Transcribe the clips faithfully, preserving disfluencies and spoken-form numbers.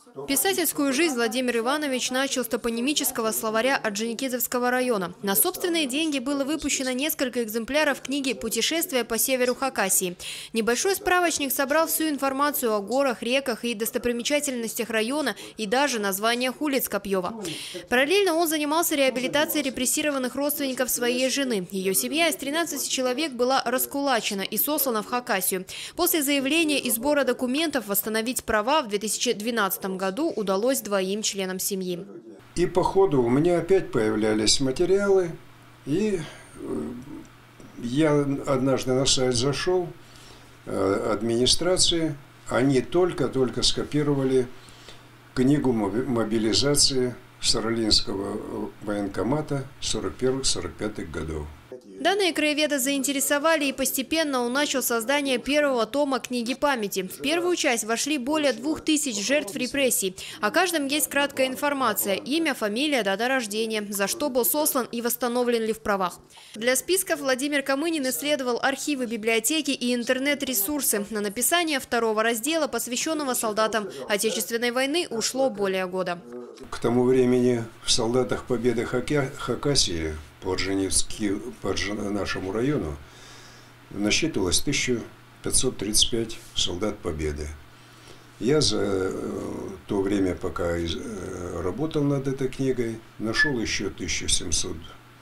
Писательскую жизнь Владимир Иванович начал с топонимического словаря Орджоникидзевского района. На собственные деньги было выпущено несколько экземпляров книги «Путешествие по северу Хакасии». Небольшой справочник собрал всю информацию о горах, реках и достопримечательностях района и даже названиях улиц Копьева. Параллельно он занимался реабилитацией репрессированных родственников своей жены. Ее семья из тринадцати человек была раскулачена и сослана в Хакасию. После заявления и сбора документов восстановить права в две тысячи двенадцатом году удалось двоим членам семьи. И по ходу у меня опять появлялись материалы, и я однажды на сайт зашел администрации, они только-только скопировали книгу мобилизации Саралинского военкомата сорок первых — сорок пятых годов. Данные краеведа заинтересовали, и постепенно он начал создание первого тома книги памяти. В первую часть вошли более двух тысяч жертв репрессий. О каждом есть краткая информация: имя, фамилия, дата рождения, за что был сослан и восстановлен ли в правах. Для списков Владимир Камынин исследовал архивы библиотеки и интернет-ресурсы. На написание второго раздела, посвященного солдатам Отечественной войны, ушло более года. К тому времени в солдатах Победы Хакасии по Орджоникидзевскому, по нашему району насчитывалось тысяча пятьсот тридцать пять солдат Победы. Я за то время, пока работал над этой книгой, нашел еще тысячу семьсот.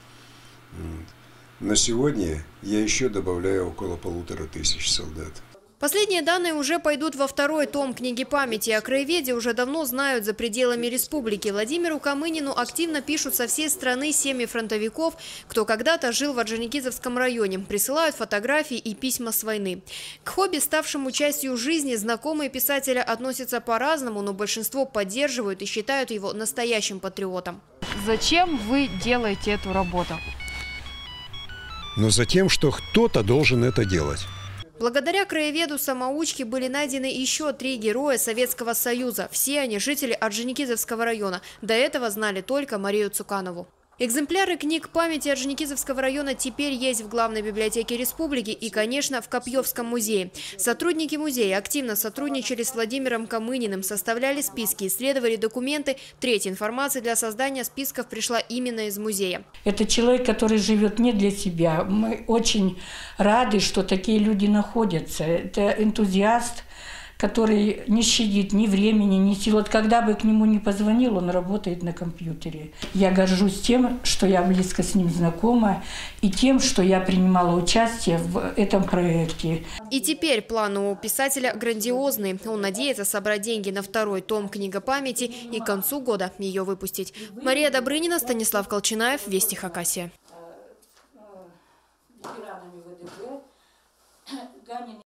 На сегодня я еще добавляю около полутора тысяч солдат. Последние данные уже пойдут во второй том книги памяти. О краеведе уже давно знают за пределами республики. Владимиру Камынину активно пишут со всей страны семьи фронтовиков, кто когда-то жил в Орджоникидзевском районе. Присылают фотографии и письма с войны. К хобби, ставшему частью жизни, знакомые писателя относятся по-разному, но большинство поддерживают и считают его настоящим патриотом. Зачем вы делаете эту работу? Но за тем, что кто-то должен это делать. Благодаря краеведу-самоучке были найдены еще три героя Советского Союза. Все они жители Орджоникидзевского района. До этого знали только Марию Цуканову. Экземпляры книг памяти Орджоникидзевского района теперь есть в главной библиотеке республики и, конечно, в Копьевском музее. Сотрудники музея активно сотрудничали с Владимиром Камыниным, составляли списки, исследовали документы. Третья информация для создания списков пришла именно из музея. Это человек, который живет не для себя. Мы очень рады, что такие люди находятся. Это энтузиаст, который не щадит ни времени, ни сил. Вот когда бы к нему не позвонил, он работает на компьютере. Я горжусь тем, что я близко с ним знакома, и тем, что я принимала участие в этом проекте. И теперь планы у писателя грандиозные. Он надеется собрать деньги на второй том «Книга памяти» и к концу года ее выпустить. Мария Добрынина, Станислав Колчинаев, Вести Хакасия.